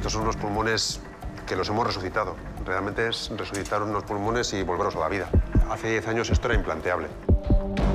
estos son unos pulmones que los hemos resucitado. Realmente es resucitar unos pulmones y volverlos a la vida. Hace 10 años esto era implanteable.